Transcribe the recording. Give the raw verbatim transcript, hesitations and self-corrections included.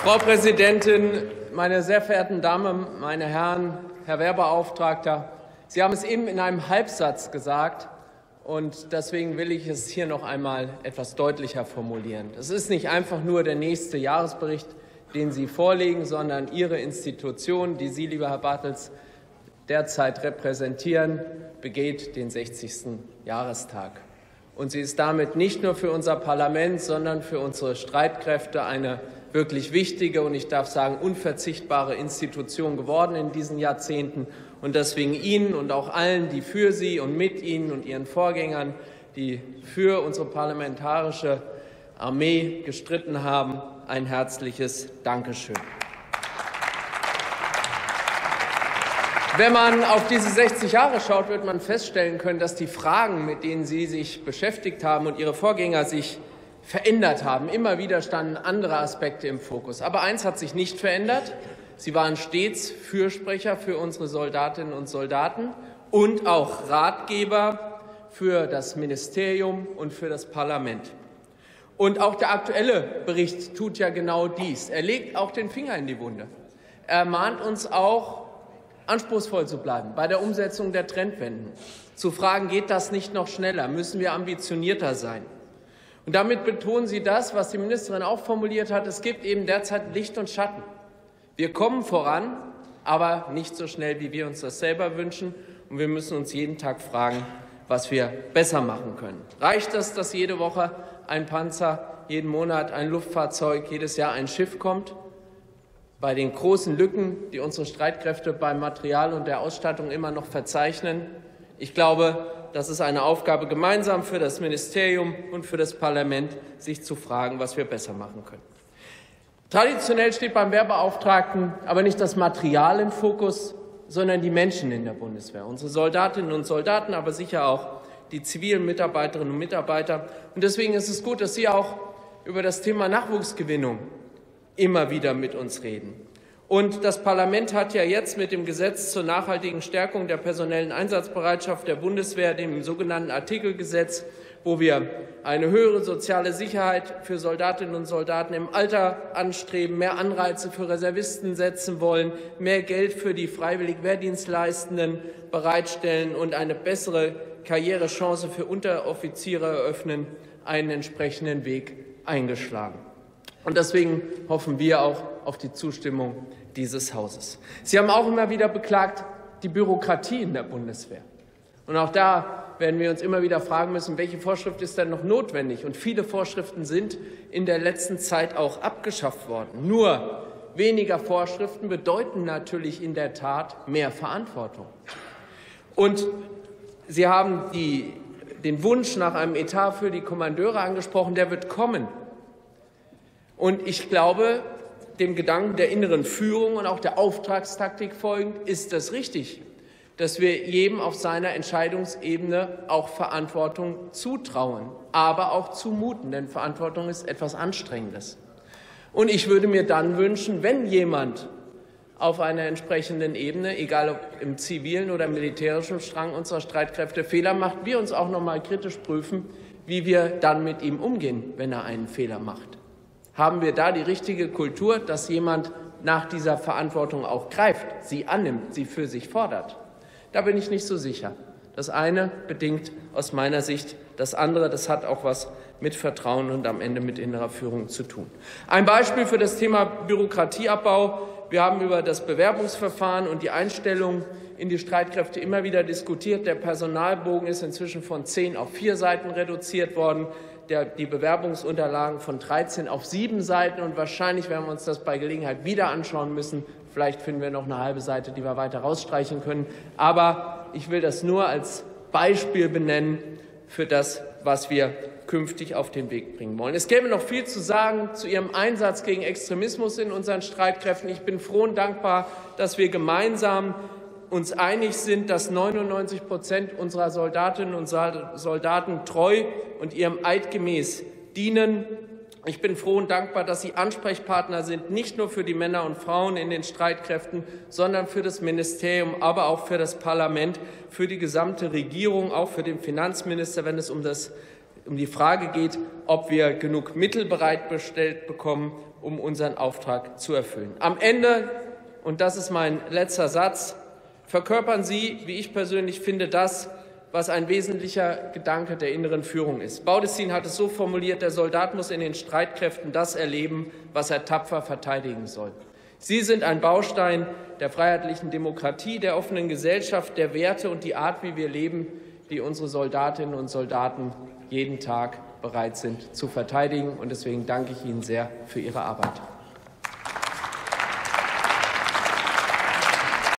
Frau Präsidentin, meine sehr verehrten Damen, meine Herren, Herr Wehrbeauftragter! Sie haben es eben in einem Halbsatz gesagt, und deswegen will ich es hier noch einmal etwas deutlicher formulieren. Es ist nicht einfach nur der nächste Jahresbericht, den Sie vorlegen, sondern Ihre Institution, die Sie, lieber Herr Bartels, derzeit repräsentieren, begeht den sechzigsten Jahrestag. Und sie ist damit nicht nur für unser Parlament, sondern für unsere Streitkräfte eine wirklich wichtige und ich darf sagen unverzichtbare Institution geworden in diesen Jahrzehnten. Und deswegen Ihnen und auch allen, die für Sie und mit Ihnen und Ihren Vorgängern, die für unsere parlamentarische Armee gestritten haben, ein herzliches Dankeschön. Wenn man auf diese sechzig Jahre schaut, wird man feststellen können, dass die Fragen, mit denen Sie sich beschäftigt haben und Ihre Vorgänger sich verändert haben. Immer wieder standen andere Aspekte im Fokus. Aber eins hat sich nicht verändert. Sie waren stets Fürsprecher für unsere Soldatinnen und Soldaten und auch Ratgeber für das Ministerium und für das Parlament. Und auch der aktuelle Bericht tut ja genau dies. Er legt auch den Finger in die Wunde. Er mahnt uns auch, anspruchsvoll zu bleiben bei der Umsetzung der Trendwenden. Zu fragen, geht das nicht noch schneller? Müssen wir ambitionierter sein? Und damit betonen Sie das, was die Ministerin auch formuliert hat. Es gibt eben derzeit Licht und Schatten. Wir kommen voran, aber nicht so schnell, wie wir uns das selber wünschen. Und wir müssen uns jeden Tag fragen, was wir besser machen können. Reicht es, dass jede Woche ein Panzer, jeden Monat ein Luftfahrzeug, jedes Jahr ein Schiff kommt? Bei den großen Lücken, die unsere Streitkräfte beim Material und der Ausstattung immer noch verzeichnen? Ich glaube, das ist eine Aufgabe gemeinsam für das Ministerium und für das Parlament, sich zu fragen, was wir besser machen können. Traditionell steht beim Wehrbeauftragten aber nicht das Material im Fokus, sondern die Menschen in der Bundeswehr. Unsere Soldatinnen und Soldaten, aber sicher auch die zivilen Mitarbeiterinnen und Mitarbeiter. Und deswegen ist es gut, dass Sie auch über das Thema Nachwuchsgewinnung immer wieder mit uns reden. Und das Parlament hat ja jetzt mit dem Gesetz zur nachhaltigen Stärkung der personellen Einsatzbereitschaft der Bundeswehr, dem sogenannten Artikelgesetz, wo wir eine höhere soziale Sicherheit für Soldatinnen und Soldaten im Alter anstreben, mehr Anreize für Reservisten setzen wollen, mehr Geld für die freiwillig Wehrdienstleistenden bereitstellen und eine bessere Karrierechance für Unteroffiziere eröffnen, einen entsprechenden Weg eingeschlagen. Und deswegen hoffen wir auch auf die Zustimmung dieses Hauses. Sie haben auch immer wieder beklagt, die Bürokratie in der Bundeswehr. Und auch da werden wir uns immer wieder fragen müssen, welche Vorschrift ist denn noch notwendig? Und viele Vorschriften sind in der letzten Zeit auch abgeschafft worden. Nur weniger Vorschriften bedeuten natürlich in der Tat mehr Verantwortung. Und Sie haben die, den Wunsch nach einem Etat für die Kommandeure angesprochen, der wird kommen. Und ich glaube, dem Gedanken der inneren Führung und auch der Auftragstaktik folgend ist es richtig, dass wir jedem auf seiner Entscheidungsebene auch Verantwortung zutrauen, aber auch zumuten, denn Verantwortung ist etwas Anstrengendes. Und ich würde mir dann wünschen, wenn jemand auf einer entsprechenden Ebene, egal ob im zivilen oder militärischen Strang unserer Streitkräfte, Fehler macht, wir uns auch noch mal kritisch prüfen, wie wir dann mit ihm umgehen, wenn er einen Fehler macht. Haben wir da die richtige Kultur, dass jemand nach dieser Verantwortung auch greift, sie annimmt, sie für sich fordert? Da bin ich nicht so sicher. Das eine bedingt aus meiner Sicht das andere. Das hat auch was mit Vertrauen und am Ende mit innerer Führung zu tun. Ein Beispiel für das Thema Bürokratieabbau. Wir haben über das Bewerbungsverfahren und die Einstellung in die Streitkräfte immer wieder diskutiert. Der Personalbogen ist inzwischen von zehn auf vier Seiten reduziert worden. Der, die Bewerbungsunterlagen von dreizehn auf sieben Seiten. Und wahrscheinlich werden wir uns das bei Gelegenheit wieder anschauen müssen. Vielleicht finden wir noch eine halbe Seite, die wir weiter rausstreichen können. Aber ich will das nur als Beispiel benennen für das, was wir künftig auf den Weg bringen wollen. Es gäbe noch viel zu sagen zu Ihrem Einsatz gegen Extremismus in unseren Streitkräften. Ich bin froh und dankbar, dass wir gemeinsam uns einig sind, dass neunundneunzig Prozent unserer Soldatinnen und Soldaten treu und ihrem Eid gemäß dienen. Ich bin froh und dankbar, dass Sie Ansprechpartner sind, nicht nur für die Männer und Frauen in den Streitkräften, sondern für das Ministerium, aber auch für das Parlament, für die gesamte Regierung, auch für den Finanzminister, wenn es um das um die Frage geht, ob wir genug Mittel bereitgestellt bekommen, um unseren Auftrag zu erfüllen. Am Ende, und das ist mein letzter Satz, verkörpern Sie, wie ich persönlich finde, das, was ein wesentlicher Gedanke der inneren Führung ist. Baudissin hat es so formuliert, der Soldat muss in den Streitkräften das erleben, was er tapfer verteidigen soll. Sie sind ein Baustein der freiheitlichen Demokratie, der offenen Gesellschaft, der Werte und die Art, wie wir leben, die unsere Soldatinnen und Soldaten jeden Tag bereit sind zu verteidigen. Und deswegen danke ich Ihnen sehr für Ihre Arbeit.